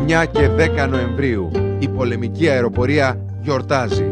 9 και 10 Νοεμβρίου η πολεμική αεροπορία γιορτάζει.